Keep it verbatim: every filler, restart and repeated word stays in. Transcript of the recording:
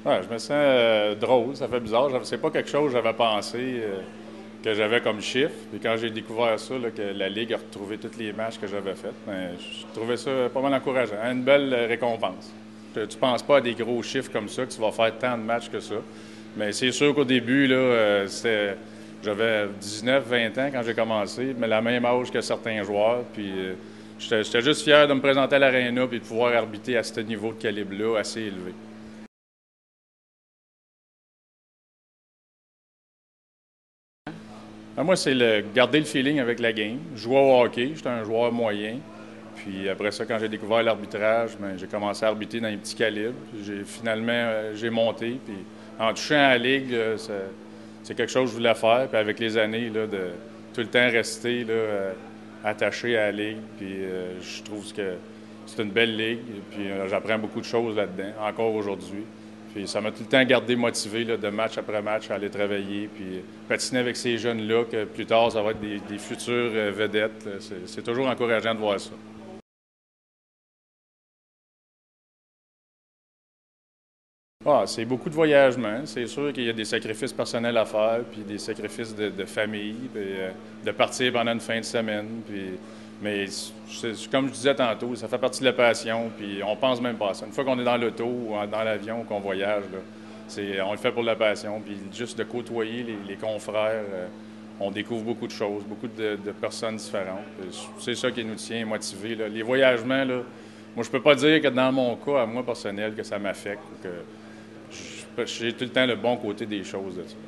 Ouais, je me sens euh, drôle, ça fait bizarre. J'avais- C'est pas quelque chose que j'avais pensé euh, que j'avais comme chiffre. Puis quand j'ai découvert ça, là, que la Ligue a retrouvé tous les matchs que j'avais faits, ben, je trouvais ça pas mal encourageant. Une belle euh, récompense. Tu tu penses pas à des gros chiffres comme ça, que tu vas faire tant de matchs que ça. Mais c'est sûr qu'au début, là, euh, c'était, j'avais dix-neuf, vingt ans quand j'ai commencé, mais la même âge que certains joueurs. Puis euh, j'étais j'étais juste fier de me présenter à l'aréna et de pouvoir arbitrer à ce niveau de calibre-là assez élevé. Ben, moi, c'est le garder le feeling avec la game. Jouer au hockey, j'étais un joueur moyen. Puis après ça, quand j'ai découvert l'arbitrage, ben, j'ai commencé à arbitrer dans les petits calibres. J'ai finalement euh, j'ai monté. Puis en touchant à la ligue, là, ça- c'est quelque chose que je voulais faire. Puis avec les années, là, de tout le temps rester là, euh, attaché à la ligue. Puis euh, je trouve que c'est une belle ligue. Puis euh, j'apprends beaucoup de choses là-dedans, encore aujourd'hui. Puis ça m'a tout le temps gardé motivé là, de match après match à aller travailler, puis patiner avec ces jeunes-là, que plus tard, ça va être des, des futures euh, vedettes. là. C'est, c'est toujours encourageant de voir ça. Ah, c'est beaucoup de voyagement. C'est sûr qu'il y a des sacrifices personnels à faire, puis des sacrifices de, de famille, puis euh, de partir pendant une fin de semaine. Puis, mais c'est- comme je disais tantôt, ça fait partie de la passion, puis on pense même pas à ça. Une fois qu'on est dans l'auto ou en- dans l'avion ou qu'on voyage, là, c'est, on le fait pour la passion, puis juste de côtoyer les, les confrères, euh, on découvre beaucoup de choses, beaucoup de, de personnes différentes. Puis c'est ça qui nous tient motivés. Là. Les voyagements, là, moi, je peux pas dire que dans mon cas, à moi personnel, que ça m'affecte, que j'ai tout le temps le bon côté des choses. Là,